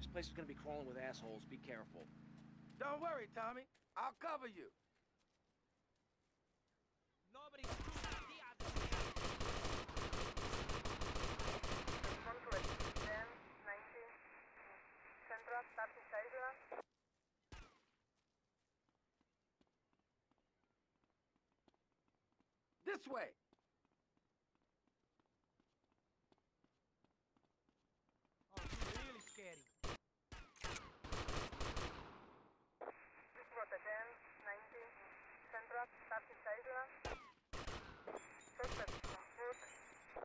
place is gonna be crawling with assholes. Be careful. Don't worry, Tommy. I'll cover you. Nobody's doing the other. Control 10, 19, Central, 36 This way. Oh, you're really scary. Discote 10, 19, Central, 36 Suspect on foot.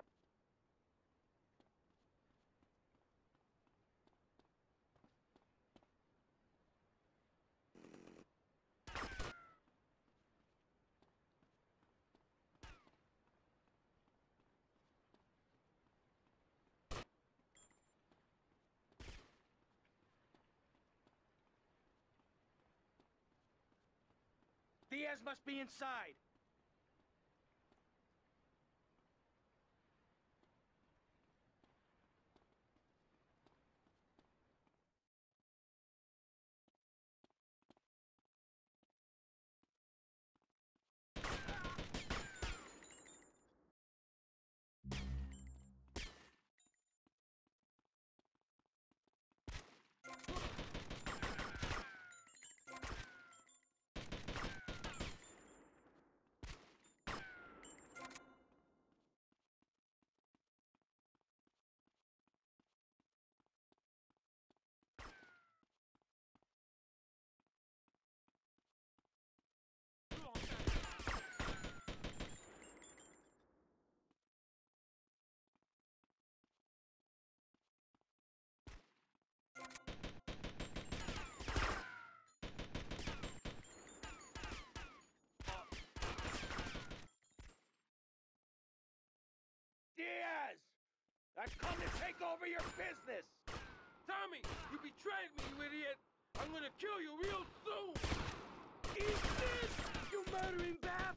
Diaz must be inside. Diaz! I've come to take over your business! Tommy, you betrayed me, you idiot. I'm gonna kill you real soon. Eat this, you murdering bastard!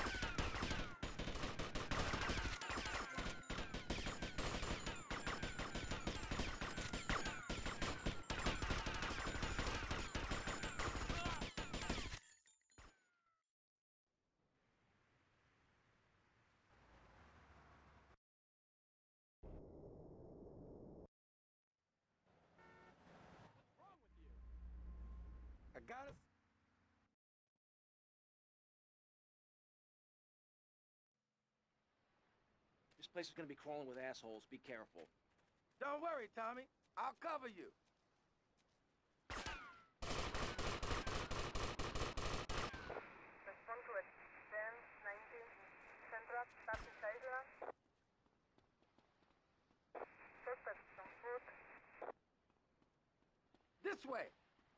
I got us. This place is gonna be crawling with assholes. Be careful. Don't worry, Tommy. I'll cover you. Respond to it. 10, 19, Central, 36 Suspect on foot. This way.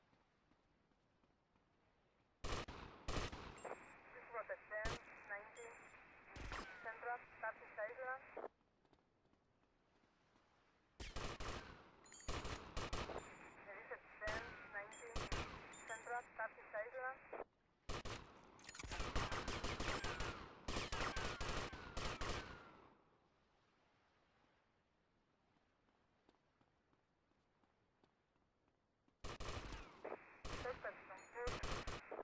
Discote 10, 19, Central, 36 Exit 10, 19, Central, 36 Suspect on foot.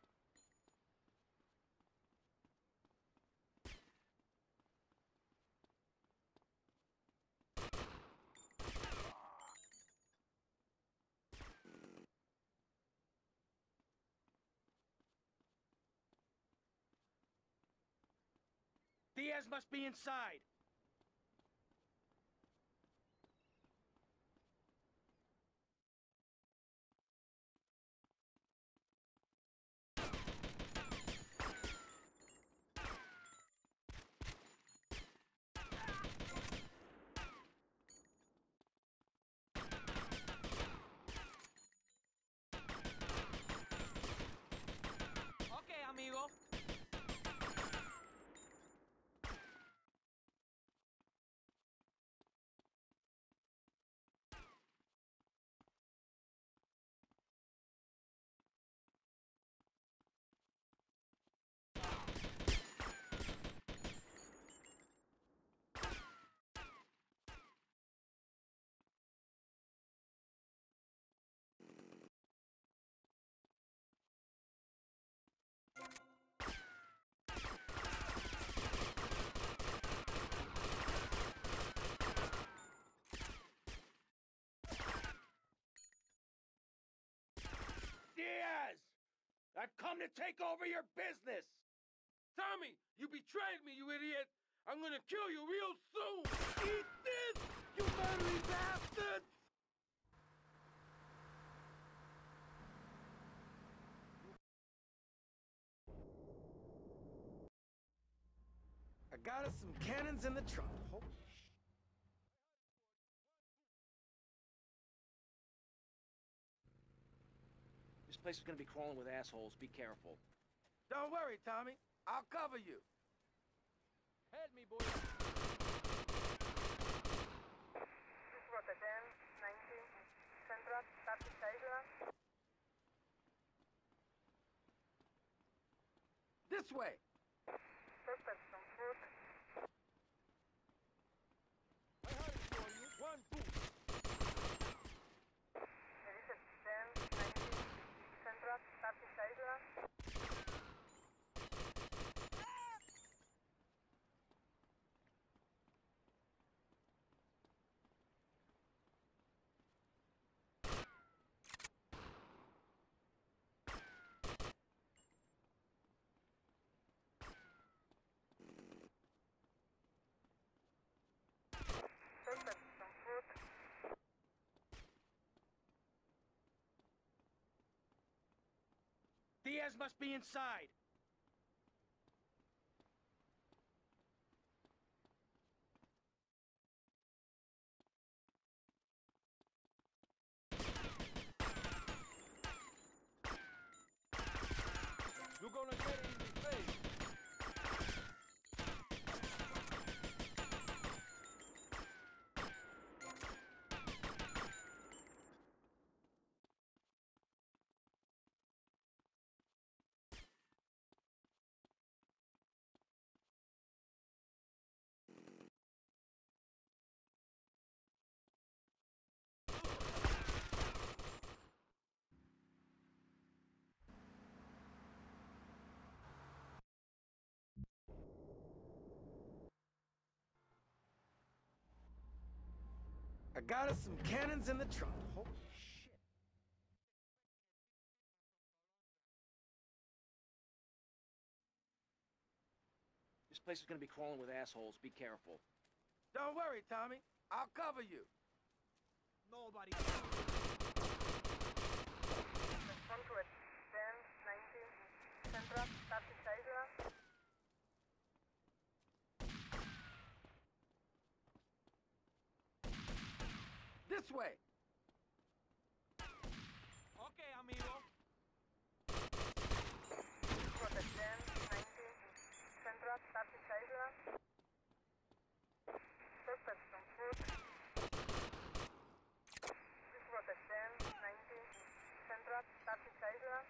Diaz must be inside. Okay, amigo. I've come to take over your business! Tommy, you betrayed me, you idiot! I'm gonna kill you real soon! Eat this, you murdery bastards! I got us some cannons in the trunk. Holy shit. This place is gonna be crawling with assholes. Be careful. Don't worry, Tommy. I'll cover you. Help me, boys. This was a 10-19 Central Turkish Airlines. This way. Suspect on foot. I have it for you. 1, 2. There is a 10-19 Central Turkish Airlines. Suspect on foot. Diaz must be inside! You're gonna get it in the face. I got us some cannons in the trunk. Holy shit. This place is gonna be crawling with assholes. Be careful. Don't worry, Tommy. I'll cover you. Nobody. Respond to a 10-19 Central Turkish Airlines. This way. Okay, amigo. This was a 10-19 Central Turkish Airlines. Suspect on foot. This was a 10-19 Central Turkish Airlines.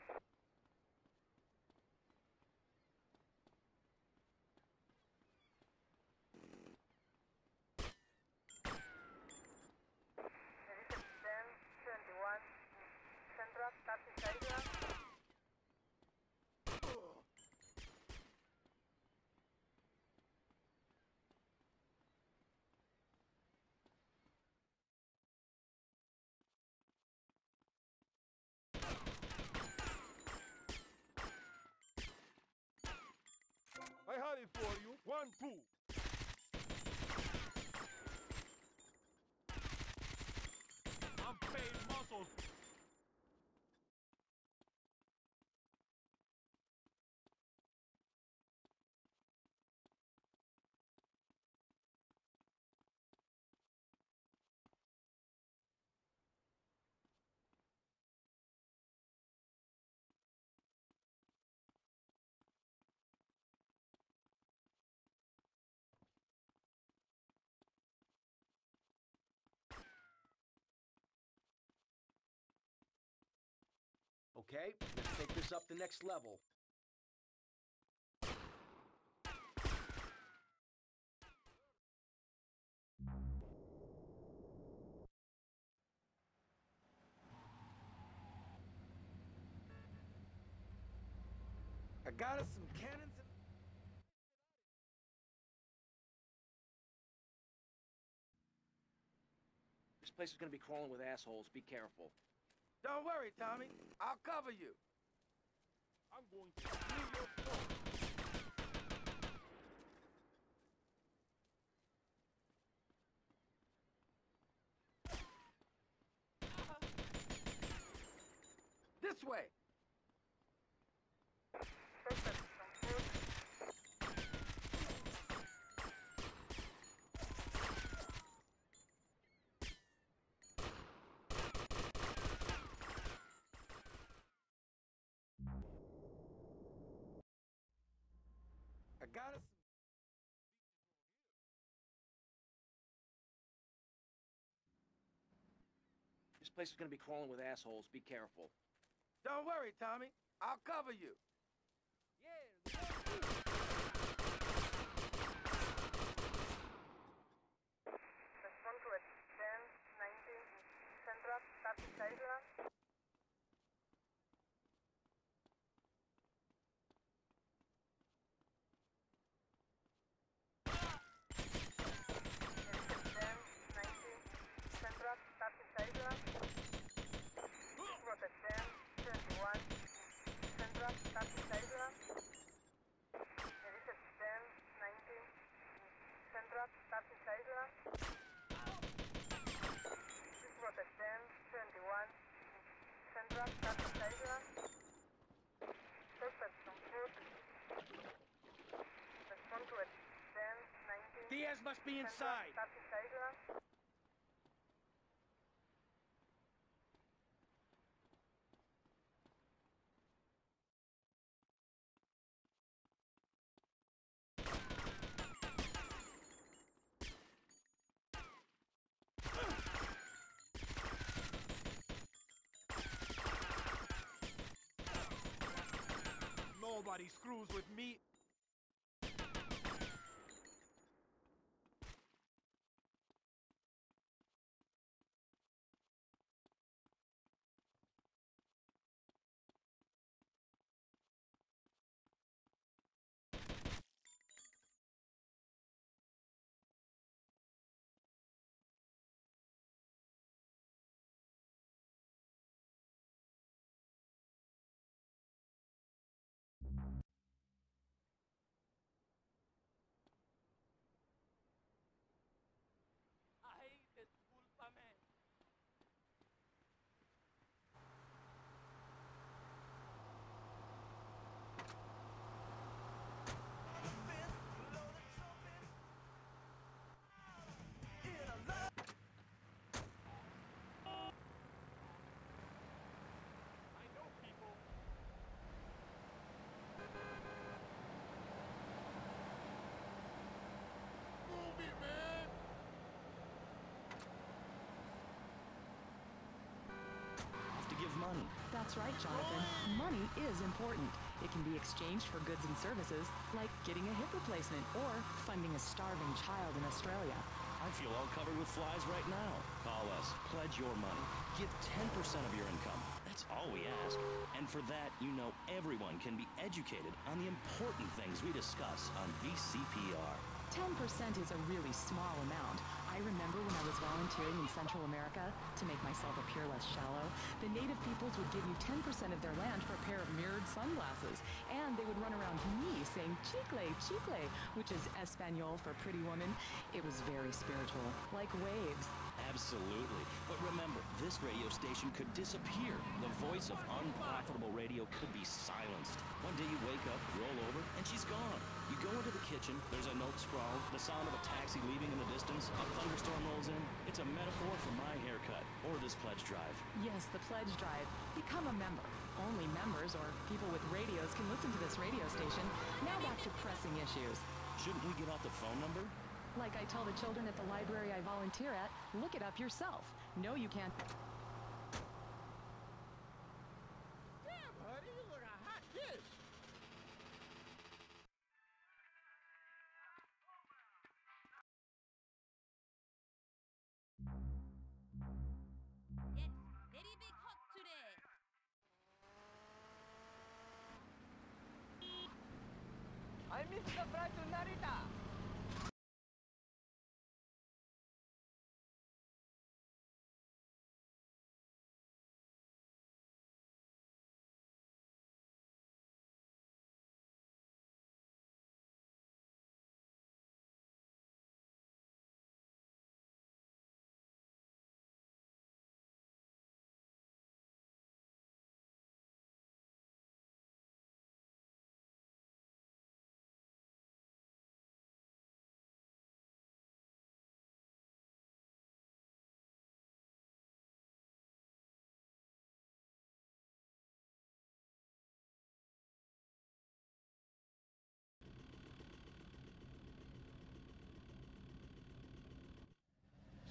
There is a 10-21 Central Turkish Airlines. I have it for you. 1, 2. I'm paying muscles. Okay, let's take this up the next level. I got us some cannons in... This place is gonna be crawling with assholes. Be careful. Don't worry, Tommy. I'll cover you. I'm going to steal your phone. This way! Suspect confused. I got us. This place is gonna be crawling with assholes. Be careful. Don't worry, Tommy. I'll cover you. Yeah, Respond to it. 10, 19, Central, Turkish Island. Central, Turkish Island. Route 10, 21, Central, Turkish Island. Edison 10, 19, Central, Turkish Island. Route 10, 21, Central, Turkish Island. Suspect on foot. Respond to it. 10, 19, Diaz must be inside. Turkish Island. nobody screws with me. Ay, discúlpame. I know people. Move it, man! To give money. That's right, Jonathan. Money is important. It can be exchanged for goods and services, like getting a hip replacement or funding a starving child in Australia. I feel all covered with flies right now. Call us. Pledge your money. Give 10% of your income. That's all we ask. And for that, you know everyone can be educated on the important things we discuss on VCPR. 10% is a really small amount. I remember when I was volunteering in Central America to make myself appear less shallow, the native peoples would give you 10% of their land for a pair of mirrored sunglasses, and they would run around me saying chicle, chicle, which is Espanol for pretty woman. It was very spiritual, like waves. Absolutely. But remember, this radio station could disappear. The voice of unprofitable radio could be silenced. One day you wake up, roll over, and she's gone. You go into the kitchen, there's a note scrawled, the sound of a taxi leaving in the distance, a thunderstorm rolls in. It's a metaphor for my haircut, or this pledge drive. Yes, the pledge drive. Become a member. Only members or people with radios can listen to this radio station. Now back to pressing issues. Shouldn't we give out the phone number? Like I tell the children at the library I volunteer at, look it up yourself. No, you can't. Damn, buddy, you look a hot dish. Yes, very big hot today. I missed the flight to Narita.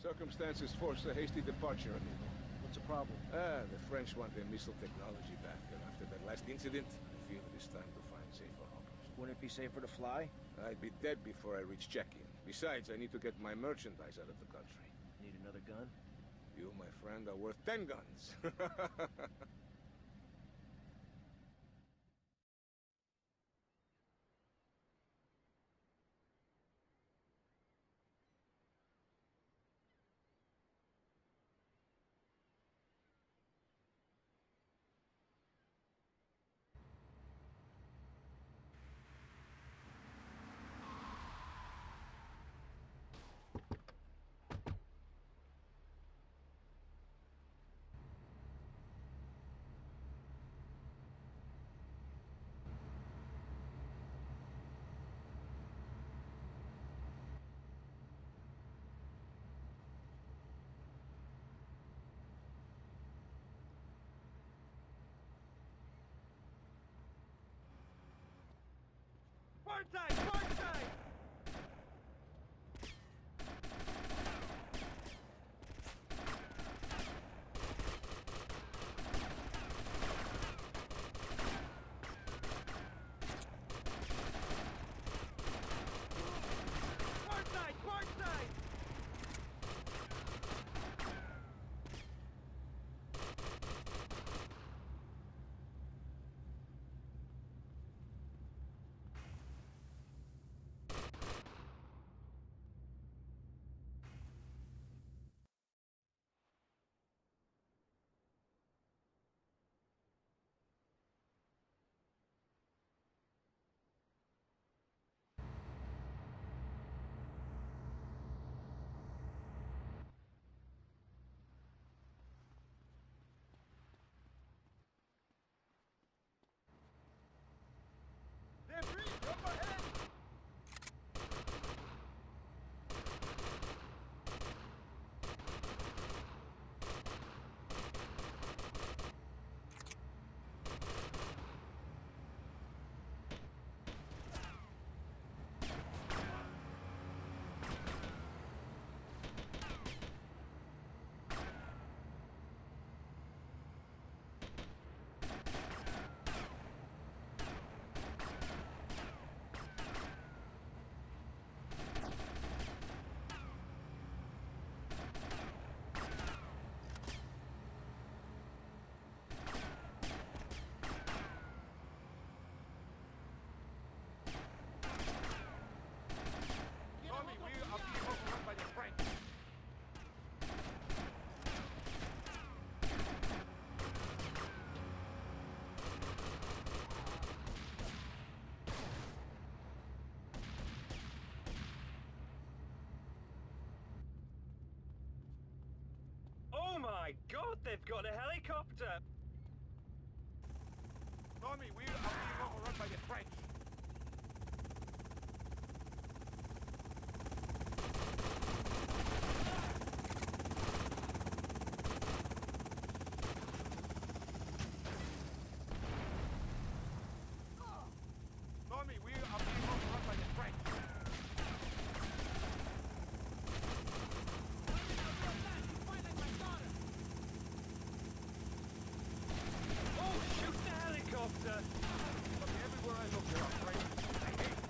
Circumstances force a hasty departure, amigo. What's the problem? The French want their missile technology back, and after that last incident, I feel it is time to find safer harbors. Wouldn't it be safer to fly? I'd be dead before I reach check-in. Besides, I need to get my merchandise out of the country. Need another gun? You, my friend, are worth 10 guns. Port side! Port side! Port side! Port side! Debris up ahead! Tommy, we are being overrun by the French. Oh my God, they've got a helicopter! Tommy, we are being overrun by the French. Tommy, we are being overrun by the French. Oh, shoot the helicopter! Tommy, everywhere I look, there are French. I hate it.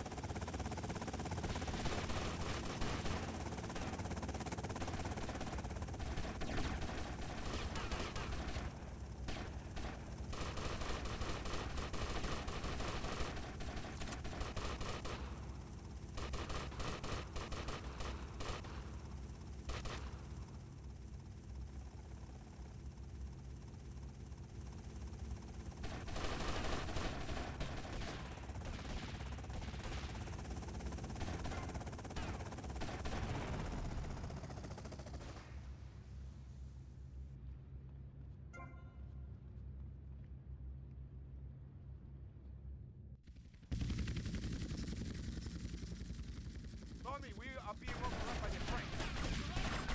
Tommy, we are being overrun by the French.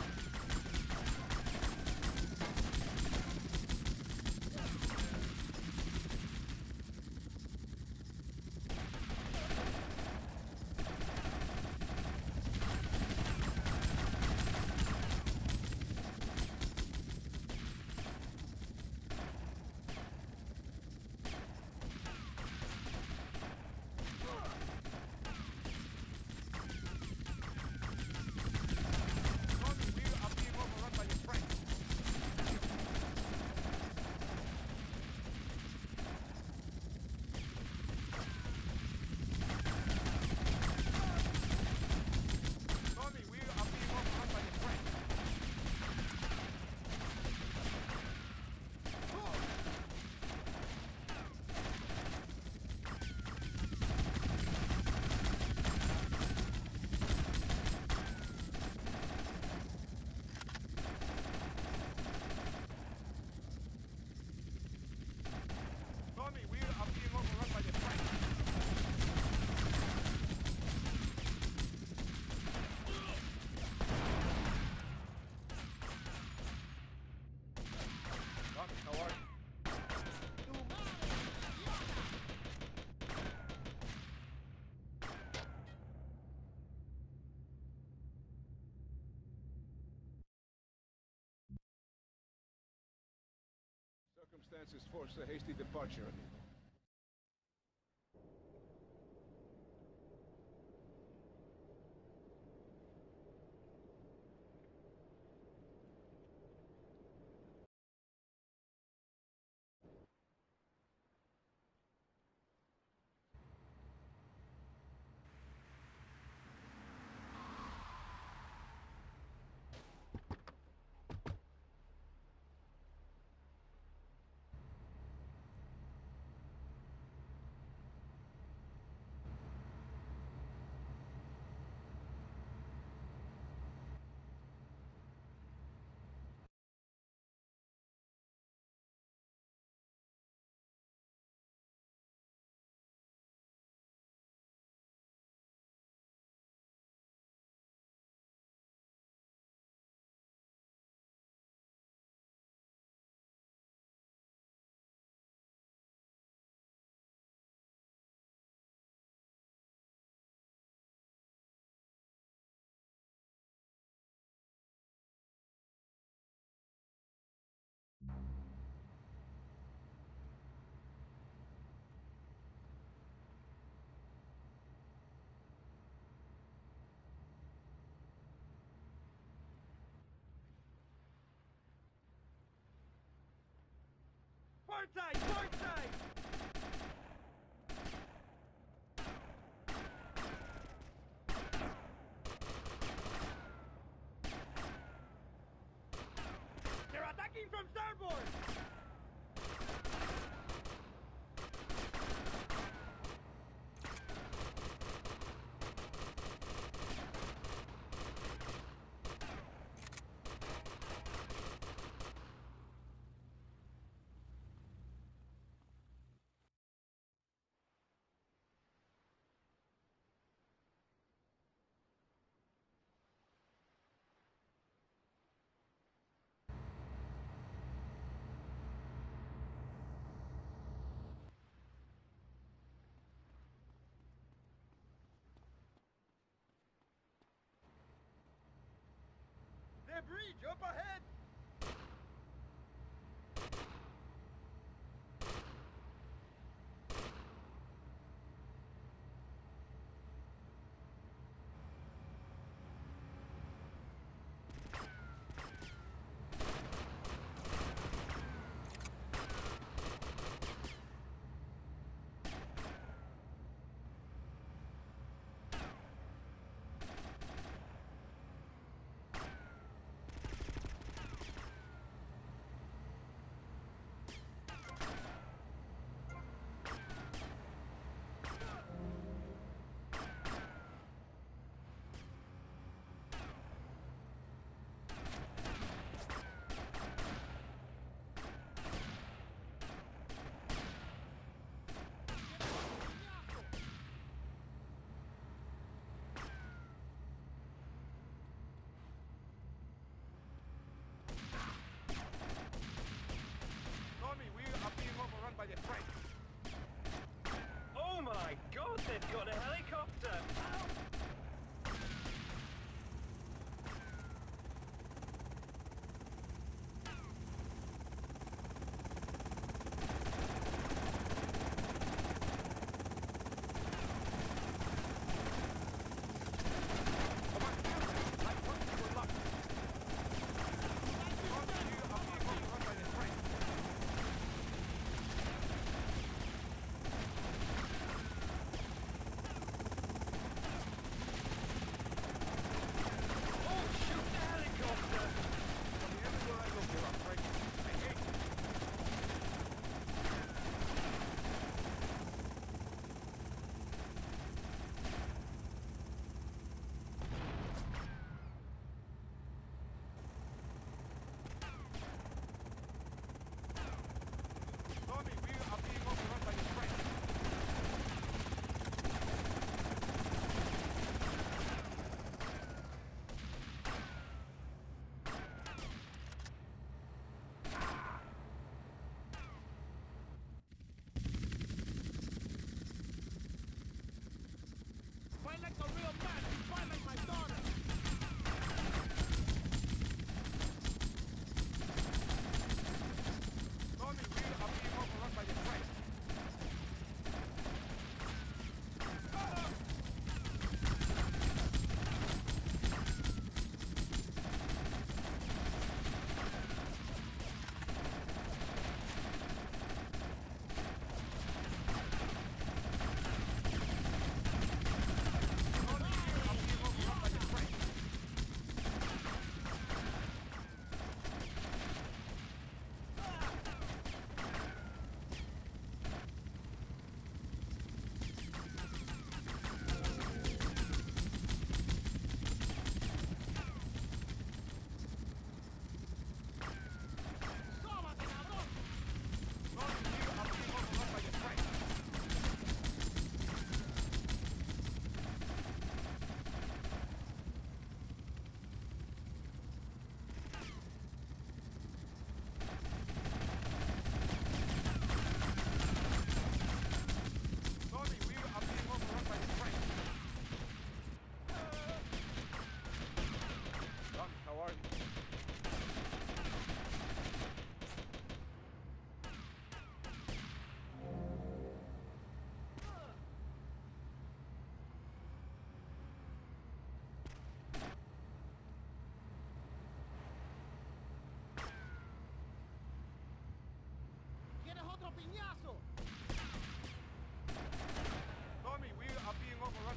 Circumstances force a hasty departure. Port side! Port side! They're attacking from starboard!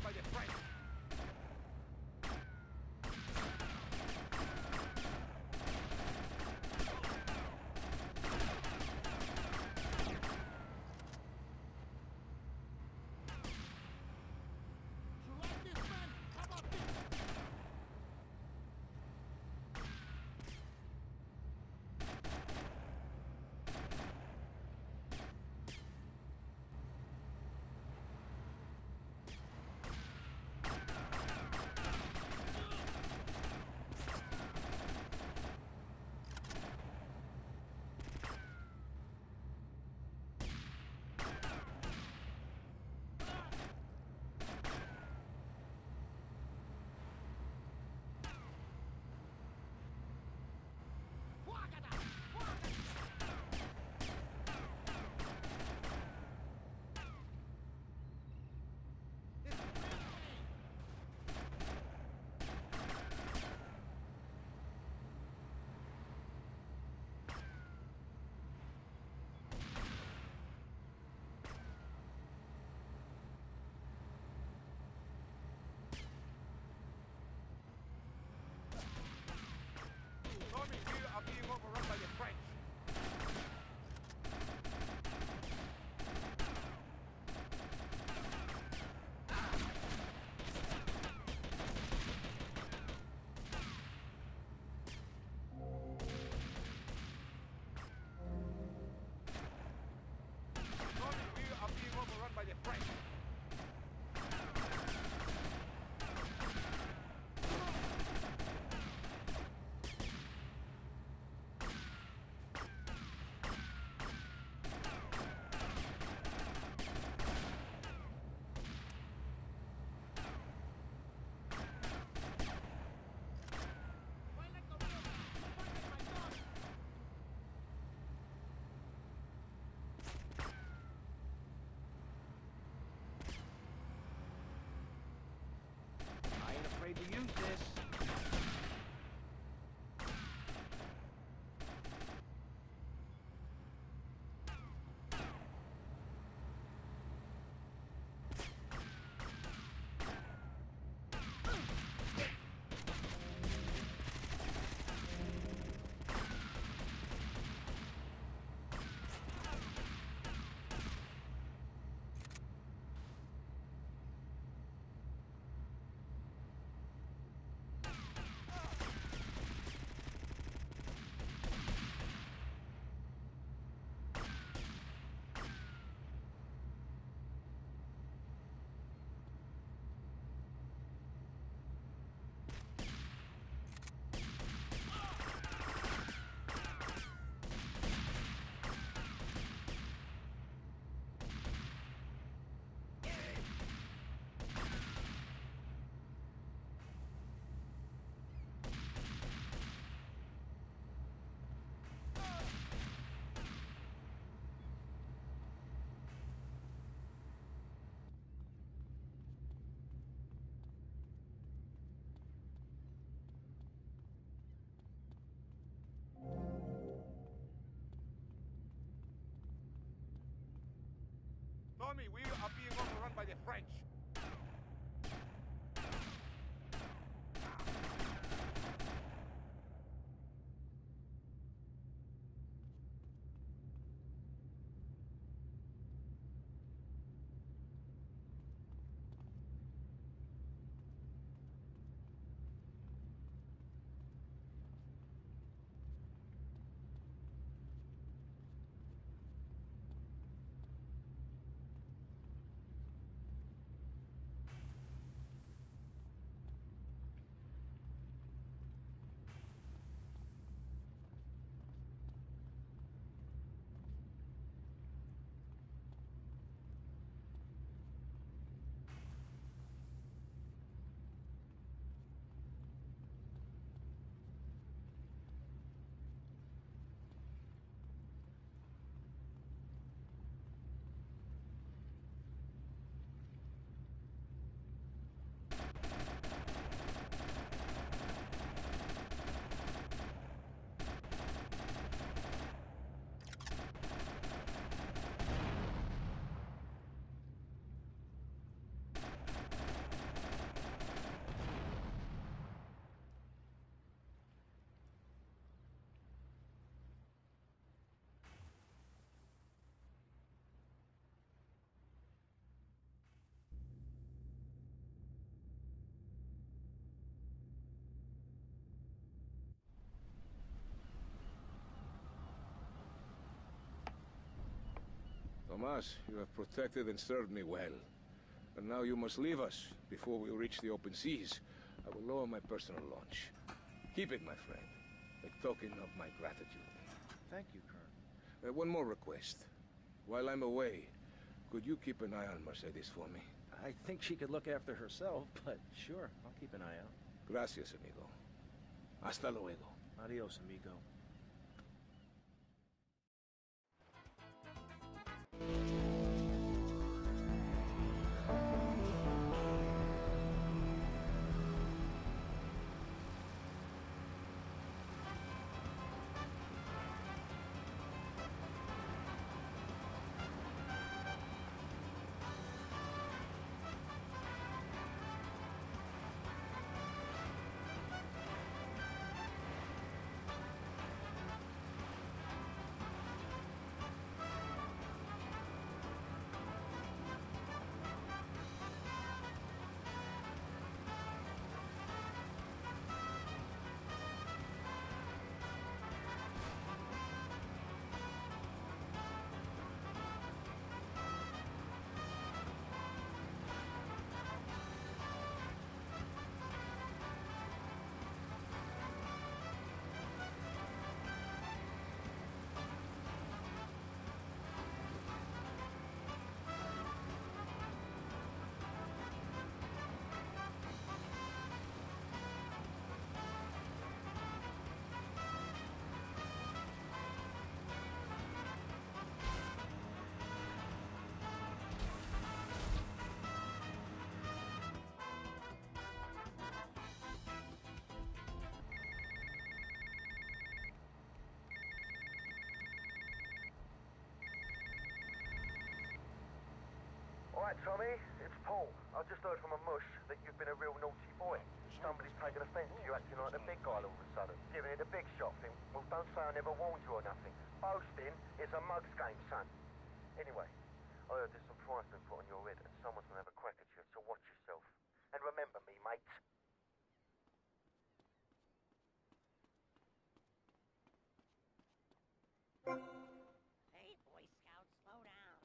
by the French. Tommy, we are being overrun by the French. Tommy, we are being overrun by the French. I ain't afraid to use this. Tommy, we are being overrun by the French. Tomas, you have protected and served me well. And now you must leave us before we reach the open seas. I will lower my personal launch. Keep it, my friend, a token of my gratitude. Thank you, Colonel. One more request. While I'm away, could you keep an eye on Mercedes for me? I think she could look after herself, but sure, I'll keep an eye out. Gracias, amigo. Hasta luego. Adios, amigo. Alright, Tommy, it's Paul. I just heard from a mush that you've been a real naughty boy. Somebody's taken offence to you acting like the big guy all of a sudden. Giving it a big shot thing. Well, don't say I never warned you or nothing. Boasting is a mug's game, son. Anyway, I heard there's some price been put on your head and someone's gonna have a crack at you, so watch yourself. And remember me, mate. Hey, Boy Scout, slow down.